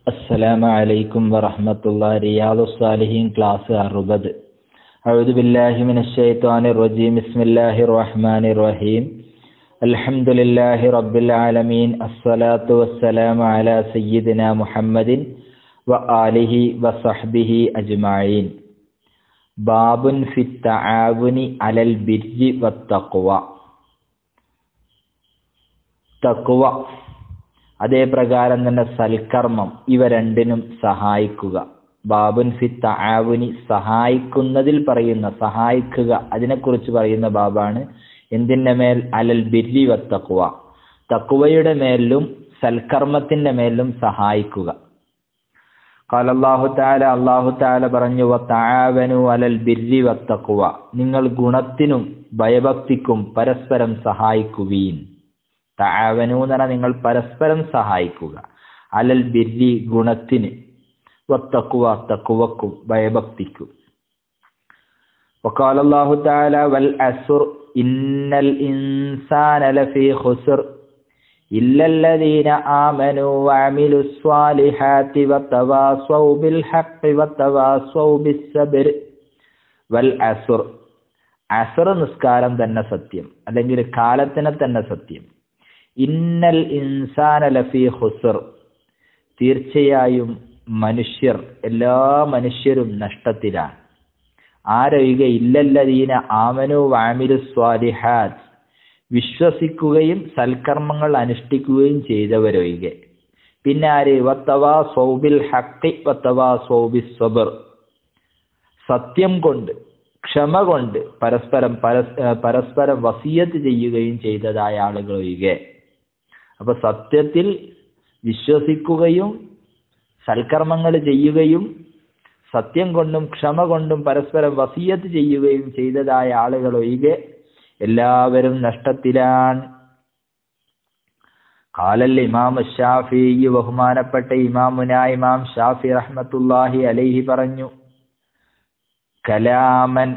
അസ്സലാമു അലൈക്കും വറഹ്മത്തുള്ളാഹി. റിയാദുസ്സാലിഹീൻ ക്ലാസ് 60. അഊദു ബില്ലാഹി മിനശ് ശൈത്വാനിർ റജീം. ബിസ്മില്ലാഹിർ റഹ്മാനിർ റഹീം. അൽഹംദുലില്ലാഹി റബ്ബിൽ ആലമീൻ. അസ്സലാത്തു വസ്സലാമു അലാ സയ്യിദിനാ മുഹമ്മദിൻ വ ആലിഹി വസഹ്ബിഹി അജ്മഈൻ. ബാബുൻ ഫിത് തആവുനി അലൽ ബിർരി വത്തഖ്വ. തഖ്വ, അതേ പ്രകാരം തന്നെ സൽക്കർമ്മം, ഇവ രണ്ടിനും സഹായിക്കുക. ബാബുൻ ഫിത് തആവുനി, സഹായിക്കുന്നതിൽ പറയുന്ന, സഹായിക്കുക, അതിനെക്കുറിച്ച് പറയുന്ന ബാബാണ്. എന്തിന്റെ മേൽ? അലൽ ബിർരി വത്തഖ്വ, തഖ്വയുടെ മേലും സൽക്കർമ്മത്തിന്റെ മേലും സഹായിക്കുക. ഖാല അല്ലാഹു തആല, അല്ലാഹു തആല പറഞ്ഞു, വതആവനു അലൽ ബിർരി വത്തഖ്വ, നിങ്ങൾ ഗുണത്തിനും ഭയഭക്തിക്കും പരസ്പരം സഹായിക്കുവീൻ. തആവനു എന്ന് പറഞ്ഞാൽ നിങ്ങൾ പരസ്പരം സഹായിക്കുക. അലൽ ബിർരി, ഗുണത്തിന്, വത്തഖ്വ, തഖ്വക്കും ഭയഭക്തിക്കും. വഖാല അല്ലാഹു തആല വൽ അസ്ർ ഇന്നൽ ഇൻസാന ലഫീ ഖുസ്ർ ഇല്ലല്ലദീന ആമനൂ വഅമിലുസ് സ്വാലിഹാത്തി വതവാസൗ ബിൽ ഹഖ് വതവാസൗ ബിസ്സബ്ർ. വൽ അസ്ർ, അസ്ർ നിസ്കാരം തന്നെ സത്യം, അല്ലെങ്കിൽ കാലത്തിനെ തന്നെ സത്യം. ഇന്നൽ ഇൻസാന ലഫീ ഖുസ്ർ, തീർച്ചയായും മനുഷ്യർ, എല്ലാ മനുഷ്യരും നഷ്ടത്തിലാണ്. ആരൊഴികെ? ഇല്ലല്ലദീന ആമനു വഅമിലുസ് സ്വാലിഹാത്ത്, വിശ്വസിക്കുകയും സൽക്കർമ്മങ്ങൾ അനുഷ്ഠിക്കുകയും ചെയ്തവരൊഴികെ. പിന്നെ ആര്? വതവാസൗ ബിൽ ഹഖ് വതവാസൗ ബിസ്സബ്ർ, സത്യം കൊണ്ട്, ക്ഷമ കൊണ്ട് പരസ്പരം വസിയത്ത് ചെയ്യുകയും ചെയ്തതായ ആളുകൾ ഒഴികെ. അപ്പൊ സത്യത്തിൽ വിശ്വസിക്കുകയും സൽക്കർമ്മങ്ങൾ ചെയ്യുകയും സത്യം കൊണ്ടും ക്ഷമ കൊണ്ടും പരസ്പരം വസിയത്ത് ചെയ്യുകയും ചെയ്തതായ ആളുകൾ ഒഴികെ എല്ലാവരും നഷ്ടത്തിലാണ്. ഖാലൽ ഇമാം ശാഫിഈ, ബഹുമാനപ്പെട്ട ഇമാമുനാ ഇമാം ഷാഫി റഹ്മത്തുള്ളാഹി അലൈഹി പറഞ്ഞു, കലാമൻ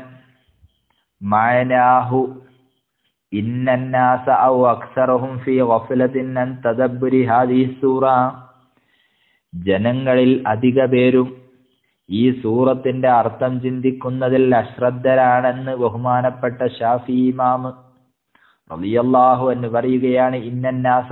മഅനാഹു ഇന്നന്നാസ ഔ അക്സറഹും ഫീ ഗഫലത്തിൻ അൻ തദബ്ബുരി ഹാദിഹി സൂറ, ജനങ്ങളിൽ അധിക പേരും ഈ സൂറത്തിന്റെ അർത്ഥം ചിന്തിക്കുന്നതിൽ അശ്രദ്ധരാണെന്ന് ബഹുമാനപ്പെട്ട ഷാഫി ഇമാം റളിയല്ലാഹു അൻഹു പറയുകയാണ്. ഇന്നന്നാസ,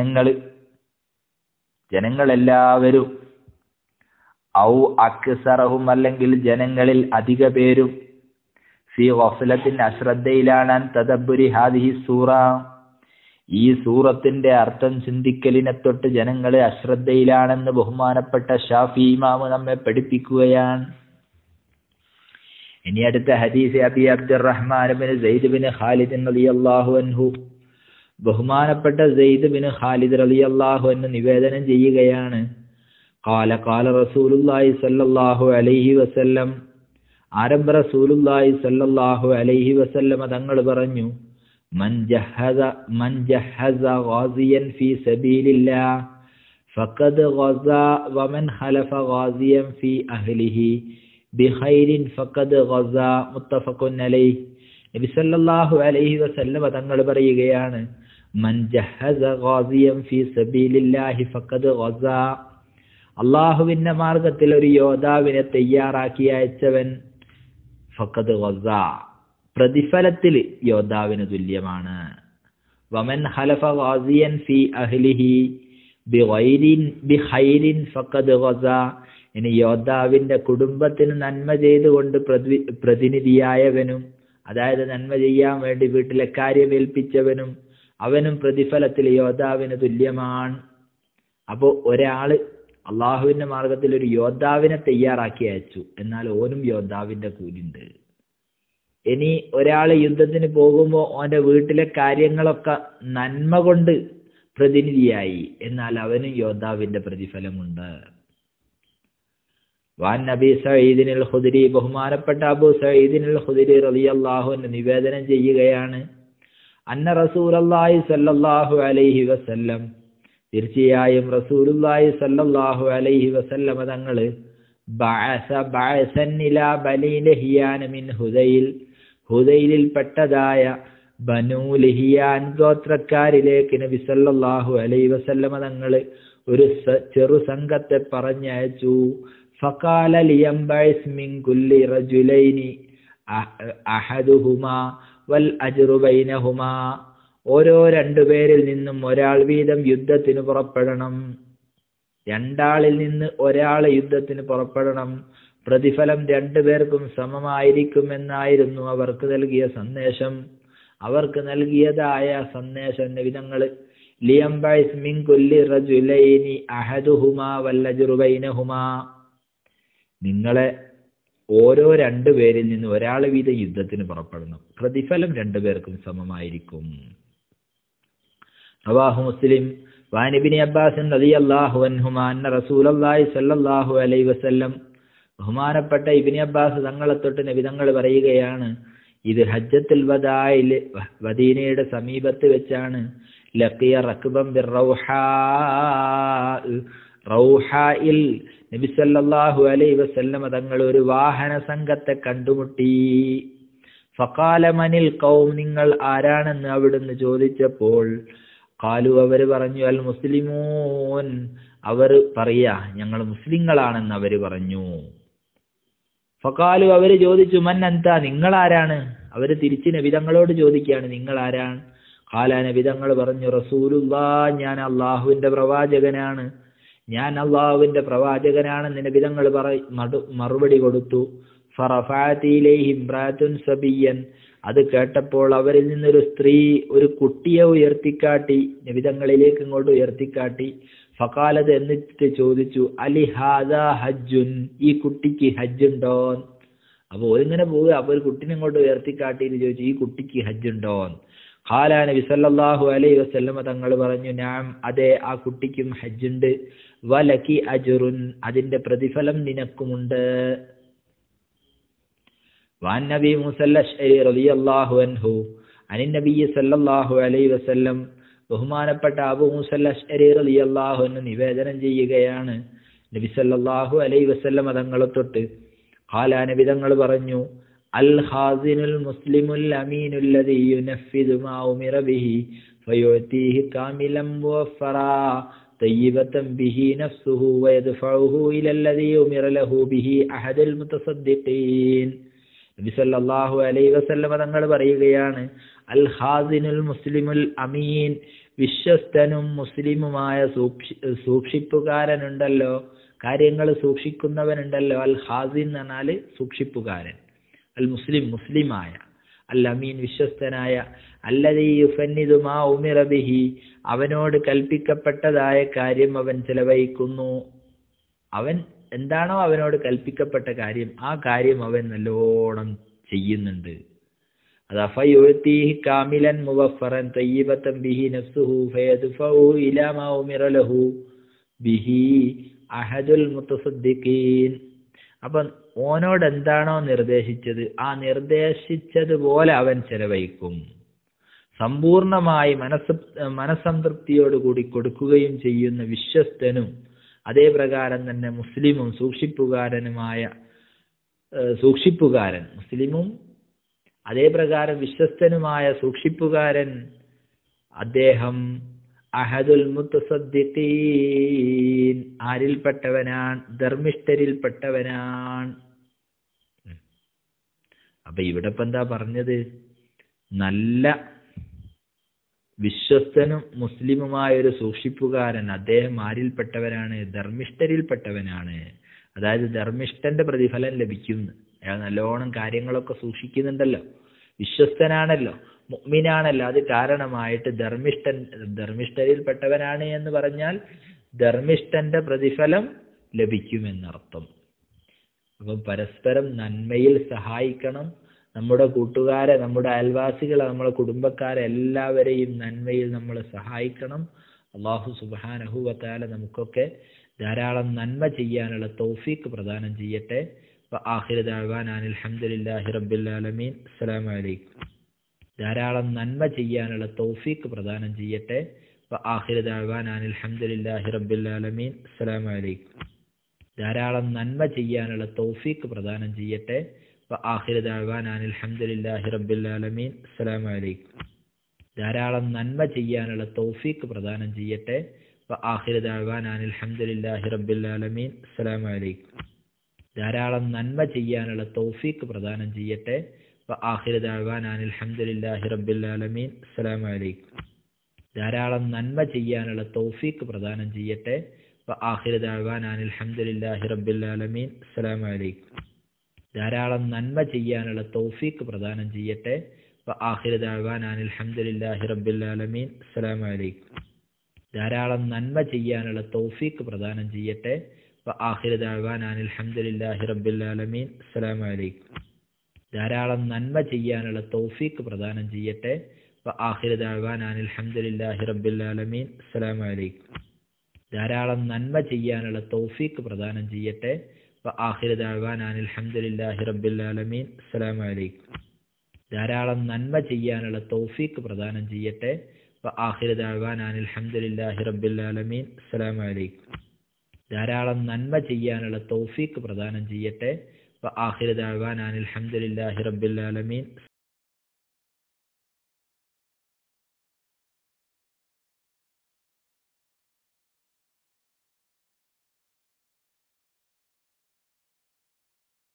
ജനങ്ങളെല്ലാവരും, ഔ അക്സറഹും, അല്ലെങ്കിൽ ജനങ്ങളിൽ അധിക പേരും, ഫീ ഗഫലത്തിൻ, അശ്രദ്ധയിലാണ്, അൻ തദബ്ബുരി ഹാദിഹി സൂറ, ഈ സൂറത്തിന്റെ അർത്ഥം ചിന്തിക്കലിനെ തൊട്ട് ജനങ്ങളെ അശ്രദ്ധയിലാണെന്ന് ബഹുമാനപ്പെട്ട ഷാഫി ഇമാമ് നമ്മെ പഠിപ്പിക്കുകയാണ്. ഇനി അടുത്ത ഹദീസ് അബി അബ്ദുറഹ്മാൻ ഇബ്നു സയ്യിദ് ഇബ്നു ഖാലിദ് റളിയല്ലാഹു അൻഹു, ബഹുമാനപ്പെട്ട സയ്യിദ് ഇബ്നു ഖാലിദ് റളിയല്ലാഹു അൻഹു നിവേദനം ചെയ്യുകയാണ്. ഖാല ഖാല റസൂലുള്ളാഹി സ്വല്ലല്ലാഹു അലൈഹി വസല്ലം, ആരംഭ റസൂലുള്ളാഹി സ്വല്ലല്ലാഹു അലൈഹി വസല്ലം തങ്ങൾ പറഞ്ഞു, മൻ ജഹസ ഗാസിയൻ ഫീ സബീലില്ലാഹ് ഫഖദ് ഗസാ വമൻ ഖലഫ ഗാസിയൻ ഫീ അഹ്ലിഹി ബിഖൈരിൻ ഫഖദ് ഗസാ. മുത്തഫഖുൻ അലൈഹി. നബി സല്ലല്ലാഹു അലൈഹി വസല്ലം തങ്ങൾ പറയുകയാണ്, മൻ ജഹസ ഗാസിയൻ ഫീ സബീലില്ലാഹി ഫഖദ് ഗസാ, അല്ലാഹുവിന്റെ മാർഗത്തിൽ ഒരു യോദ്ധാവിനെ തയ്യാറാക്കി അയച്ചവൻ, ഫഖദ് ഗസാ, പ്രതിഫലത്തിൽ യോദ്ധാവിന് തുല്യമാണ്. വമൻ ഖലഫ ഗാസിയൻ ഫീ അഹ്ലിഹി ബിഖൈരിൻ ഫഖദ് ഗസാ, ഇനി യോദ്ധാവിന്റെ കുടുംബത്തിന് നന്മ ചെയ്തുകൊണ്ട് പ്രതിനിധിയായവനും, അതായത് നന്മ ചെയ്യാൻ വേണ്ടി വീട്ടിലെ കാര്യം ഏൽപ്പിച്ചവനും, അവനും പ്രതിഫലത്തിൽ യോദ്ധാവിന് തുല്യമാണ്. അപ്പോ ഒരാള് അള്ളാഹുവിന്റെ മാർഗത്തിൽ ഒരു യോദ്ധാവിനെ തയ്യാറാക്കി അയച്ചു, എന്നാൽ ഓനും യോദ്ധാവിന്റെ കൂലിണ്ട്. ഇനി ഒരാൾ യുദ്ധത്തിന് പോകുമ്പോൾ ഓന്റെ വീട്ടിലെ കാര്യങ്ങളൊക്കെ നന്മ കൊണ്ട് പ്രതിനിധിയായി, എന്നാൽ അവനും യോദ്ധാവിന്റെ പ്രതിഫലമുണ്ട്. വാൻ നബി സഈദിനുൽ ഖുദരി, ബഹുമാനപ്പെട്ട അബൂ സഈദിനുൽ ഖുദരി റളിയല്ലാഹു അൻഹു നിവേദനം ചെയ്യുകയാണ്, അന്ന റസൂലുള്ളാഹി സ്വല്ലല്ലാഹു അലൈഹി വസല്ലം, തീർച്ചയായും റസൂലുള്ളാഹി സ്വല്ലല്ലാഹു അലൈഹി വസല്ലം തങ്ങൾ ബഅസൻ ഇലാ ബനീ ലഹിയാൻ മിൻ ഹുദൈൽ, ഹുദൈലിൽ പെട്ടതായ ബനൂ ലഹിയാൻ ഗോത്രക്കാരിലേക്ക് നബി സല്ലല്ലാഹു അലൈഹി വസല്ലം തങ്ങൾ ഒരു ചെറു സംഘത്തെ പറഞ്ഞയച്ചു. ഫഖാല ലിയംബഇസ് മിൻ കുല്ലി റജുലൈനി അഹദുഹുമാ വൽ അജ്റു ബൈനഹുമാ. ഓരോ രണ്ടുപേരിൽ നിന്നും ഒരാൾ വീതം യുദ്ധത്തിന് പുറപ്പെടണം. രണ്ടാളിൽ നിന്ന് ഒരാൾ യുദ്ധത്തിന് പുറപ്പെടണം. പ്രതിഫലം രണ്ടുപേർക്കും സമമായിരിക്കുമെന്നായിരുന്നു അവർക്ക് നൽകിയ സന്ദേശം. അവർക്ക് നൽകിയതായ സന്ദേശം നബി തങ്ങൾ ലിയംബഇസ് മിൻ കുല്ലി റജുലൈനി അഹദുഹുമാ വൽ അജ്റു ബൈനഹുമാ. നിങ്ങളെ ഓരോ രണ്ടുപേരിൽ നിന്ന് ഒരാൾ വീതം യുദ്ധത്തിന് പുറപ്പെടണം. പ്രതിഫലം രണ്ടുപേർക്കും സമമായിരിക്കും. റവാഹു മുസ്ലിം. വഅൻ ഇബ്നു അബ്ബാസ് റളിയല്ലാഹു അൻഹുമാ അന്ന റസൂലുള്ളാഹി സ്വല്ലല്ലാഹു അലൈഹി വസല്ലം. ബഹുമാനപ്പെട്ട ഇബ്നു അബ്ബാസ് തങ്ങളെ തൊട്ട് നബി തങ്ങൾ പറയുകയാണ്, ഇത് ഹജ്ജത്തുൽ വദാഇൽ മദീനയുടെ സമീപത്ത് വെച്ചാണ്. ലഖിയ റക്ബൻ ബിർറൗഹാ. റൗഹായിൽ നബി സല്ലല്ലാഹു അലൈഹി വസല്ലം തങ്ങൾ ഒരു വാഹന സംഘത്തെ കണ്ടുമുട്ടി. ഫഖാല മനിൽ ഖൗം, നിങ്ങൾ ആരാണെന്ന് അവിടുന്ന് ചോദിച്ചപ്പോൾ ഖാലു, അവർ പറഞ്ഞു, അൽ മുസ്ലിമൂൻ, അവർ പറയാ ഞങ്ങൾ മുസ്ലിങ്ങളാണെന്ന് അവർ പറഞ്ഞു. ഫഖാലു, അവർ ചോദിച്ചു, മൻ അൻത, നിങ്ങൾ ആരാണ്? അവർ തിരിച്ച് നബി തങ്ങളോട് ചോദിക്കുകയാണ്, നിങ്ങൾ ആരാണ്? ഖാല, നബി തങ്ങൾ പറഞ്ഞു, റസൂലുള്ളാഹ്, ഞാൻ അള്ളാഹുവിന്റെ പ്രവാചകനാണ്, ഞാൻ അള്ളാഹുവിന്റെ പ്രവാചകനാണെന്ന് നബി തങ്ങൾ മറുപടി കൊടുത്തു. ഫറഫഅത് ഇലൈഹി ഇംറഅത്തുൻ സബിയ്യൻ. അത് കേട്ടപ്പോൾ അവരിൽ നിന്നൊരു സ്ത്രീ ഒരു കുട്ടിയെ ഉയർത്തിക്കാട്ടി, നബി തങ്ങളിലേക്ക് ഇങ്ങോട്ട് ഉയർത്തിക്കാട്ടി. ഫഖാലത്, എന്നിട്ട് ചോദിച്ചു, അലി ഹാദാ ഹജ്ജുൻ, ഈ കുട്ടിക്ക് ഹജ്ജ് ഉണ്ടോ? അപ്പൊ ഓരിങ്ങനെ പോവുക, അപ്പൊ ഒരു കുട്ടിനെ ഇങ്ങോട്ട് ഉയർത്തിക്കാട്ടിയിട്ട് ചോദിച്ചു, ഈ കുട്ടിക്ക് ഹജ്ജ് ഉണ്ടോ? ഖാല, നബി സല്ലല്ലാഹു അലൈഹി വസല്ലം തങ്ങൾ പറഞ്ഞു, നഅം, അതെ, ആ കുട്ടിക്കും ഹജ്ജുണ്ട്. വലക്കി അജ്റുൻ, അതിന്റെ പ്രതിഫലം നിനക്കുമുണ്ട്. വഅൻ നബി മൂസ അൽ-അശ്അരി റളിയല്ലാഹു അൻഹു അനിൻ നബി സല്ലല്ലാഹു അലൈഹി വസല്ലം. ബഹുമാനപ്പെട്ട അബൂ മൂസ അൽ-അശ്അരി റളിയല്ലാഹു അൻഹു നിവേദനം ചെയ്യുകയാണ്, നബി സല്ലല്ലാഹു അലൈഹി വസല്ലം തങ്ങളെ തൊട്ട് ഖാല, നബി തങ്ങൾ പറഞ്ഞു, അൽ ഖാസിനുൽ മുസ്ലിമുൽ അമീനുൽ ലദീ യുനഫിദു മാ ഉമിറ ബിഹി ഫയുഅതീഹി കാമിലൻ മുവഫറാ തയ്യിബതൻ ബിഹി നഫ്സുഹു വയദ്ഫഉഹു ഇലൽ ലദീ ഉമിറ ലഹു ബിഹി അഹദുൽ മുതസദ്ദിഖീൻ. നബി സല്ലല്ലാഹു അലൈഹി വസല്ലം തങ്ങൾ പറയുകയാണ്, അൽ ഖാസിനുൽ മുസ്ലിമുൽ അമീൻ, വിശ്വസ്തനും മുസ്ലിമുമായ സൂക്ഷിപ്പുകാരനുണ്ടല്ലോ, കാര്യങ്ങൾ സൂക്ഷിക്കുന്നവനുണ്ടല്ലോ. അൽ ഖാസിൻ എന്ന് പറഞ്ഞാൽ സൂക്ഷിപ്പുകാരൻ, അൽ മുസ്ലിം മുസ്ലിമായ, അൽ അമീൻ വിശ്വസ്തനായ, അല്ലദീ യുഫന്നിദു മാ ഉമിറ ബിഹി, അവനോട് കൽപ്പിക്കപ്പെട്ടതായ കാര്യം അവൻ ചെലവഴിക്കുന്നു. അവൻ എന്താണോ അവനോട് കൽപ്പിക്കപ്പെട്ട കാര്യം, ആ കാര്യം അവൻ നല്ലോണം ചെയ്യുന്നുണ്ട്. അതാ ഫയുഅതീഹി കാമിലൻ മുവഫറൻ തയ്യിബതൻ ബിഹി നഫ്സുഹു ഫയദ്ഫഉഹു ഇലാ മാ ഉമിറ ലഹു ബിഹി അഹദുൽ മുതസദ്ദിഖീൻ. അപ്പം ഓനോട് എന്താണോ നിർദ്ദേശിച്ചത്, ആ നിർദ്ദേശിച്ചതുപോലെ അവൻ ചെലവഴിക്കും. സമ്പൂർണമായി മനസ്സംതൃപ്തിയോടുകൂടി കൊടുക്കുകയും ചെയ്യുന്ന വിശ്വസ്തനും അതേ പ്രകാരം തന്നെ മുസ്ലിമും സൂക്ഷിപ്പുകാരൻ മുസ്ലിമും അതേ പ്രകാരം വിശ്വസ്തനുമായ സൂക്ഷിപ്പുകാരൻ, അദ്ദേഹം അഹദുൽ മുതസദ്ദിഖീൻ, ആരിൽപ്പെട്ടവനാണ്? ധർമ്മിഷ്ഠരിൽപ്പെട്ടവനാണ്. അപ്പൊ ഇവിടെ ഇപ്പൊ എന്താ പറഞ്ഞത്? നല്ല വിശ്വസ്തനും മുസ്ലിമുമായ ഒരു സൂക്ഷിപ്പുകാരൻ, അദ്ദേഹം ആരിൽപ്പെട്ടവനാണ്? ധർമ്മിഷ്ഠരിൽപ്പെട്ടവനാണ്. അതായത് ധർമ്മിഷ്ഠന്റെ പ്രതിഫലം ലഭിക്കും. അയാൾ നല്ലോണം കാര്യങ്ങളൊക്കെ സൂക്ഷിക്കുന്നുണ്ടല്ലോ, വിശ്വസ്തനാണല്ലോ, മുഅ്മിനാണല്ലോ. അത് കാരണമായിട്ട് ധർമ്മിഷ്ഠരിൽപ്പെട്ടവനാണ് എന്ന് പറഞ്ഞാൽ ധർമ്മിഷ്ഠന്റെ പ്രതിഫലം ലഭിക്കുമെന്നർത്ഥം. അപ്പം പരസ്പരം നന്മയിൽ സഹായിക്കണം. നമ്മുടെ കൂട്ടുകാരെ, നമ്മുടെ അയൽവാസികളെ, നമ്മുടെ കുടുംബക്കാരെ എല്ലാവരെയും നന്മയിൽ നമ്മൾ സഹായിക്കണം. അല്ലാഹു സുബ്ഹാനഹു വ തആല നമുക്കൊക്കെ ധാരാളം നന്മ ചെയ്യാനുള്ള തൗഫീഖ് പ്രദാനം ചെയ്യട്ടെ. വആഖിറു ദഅവാനാ അൽഹംദുലില്ലാഹി റബ്ബിൽ ആലമീൻ. അസ്സലാമു അലൈക്കും. ധാരാളം നന്മ ചെയ്യാനുള്ള തൗഫീഖ് പ്രദാനം ചെയ്യട്ടെ. വആഖിറു ദഅവാനാ അൽഹംദുലില്ലാഹി റബ്ബിൽ ആലമീൻ. അസ്സലാമു അലൈക്കും. ധാരാളം നന്മ ചെയ്യാനുള്ള തൗഫീഖ് പ്രദാനം ചെയ്യട്ടെ. വആഖിറു ദഅവാനാ അൽഹംദുലില്ലാഹി റബ്ബിൽ ആലമീൻ. അസ്സലാമു അലൈക്കും. ധാരാളം നന്മ ചെയ്യാനുള്ള തൗഫീഖ് പ്രദാനം ചെയ്യട്ടെ. വആഖിറു ദഅവാനാ അൽഹംദുലില്ലാഹി റബ്ബിൽ ആലമീൻ. അസ്സലാമു അലൈക്കും. ധാരാളം നന്മ ചെയ്യാനുള്ള തൗഫീഖ് പ്രദാനം ചെയ്യട്ടെ. വആഖിറു ദഅവാനാ അൽഹംദുലില്ലാഹി റബ്ബിൽ ആലമീൻ. അസ്സലാമു അലൈക്കും. ധാരാളം നന്മ ചെയ്യാനുള്ള തൗഫീഖ് പ്രദാനം ചെയ്യട്ടെ. വആഖിറു ദഅവാനാ അൽഹംദുലില്ലാഹി റബ്ബിൽ ആലമീൻ. അസ്സലാമു അലൈക്കും. ധാരാളം നന്മ ചെയ്യാനുള്ള തൗഫീഖ് പ്രദാനം ചെയ്യട്ടെ. വആഖിറു ദഅവാനാ അൽഹംദുലില്ലാഹി റബ്ബിൽ ആലമീൻ. അസ്സലാമു അലൈക്കും. ധാരാളം നന്മ ചെയ്യാനുള്ള തൗഫീഖ് പ്രദാനം ചെയ്യട്ടെ. വആഖിറു ദഅവാനാ അൽഹംദുലില്ലാഹി റബ്ബിൽ ആലമീൻ. അസ്സലാമു അലൈക്കും. ധാരാളം നന്മ ചെയ്യാനുള്ള തൗഫീഖ് പ്രദാനം ചെയ്യട്ടെ. വആഖിറു ദഅവാനാ അൽഹംദുലില്ലാഹി റബ്ബിൽ ആലമീൻ. അസ്സലാമു അലൈക്കും. ധാരാളം നന്മ ചെയ്യാനുള്ള തൗഫീഖ് പ്രദാനം ചെയ്യട്ടെ. വആഖിറു ദഅവാനാ അൽഹംദുലില്ലാഹി റബ്ബിൽ ആലമീൻ. അസ്സലാമു അലൈക്കും. ധാരാളം നന്മ ചെയ്യാനുള്ള തൗഫീഖ് പ്രദാനം ചെയ്യട്ടെ. വആഖിറു ദഅവാനാ അൽഹംദുലില്ലാഹി റബ്ബിൽ ആലമീൻ. അസ്സലാമു അലൈക്കും. ധാരാളം നന്മ ചെയ്യാനുള്ള തൗഫീഖ് പ്രദാനം ചെയ്യട്ടെ. വആഖിറു ദഅവാനാ അൽഹംദുലില്ലാഹി റബ്ബിൽ ആലമീൻ.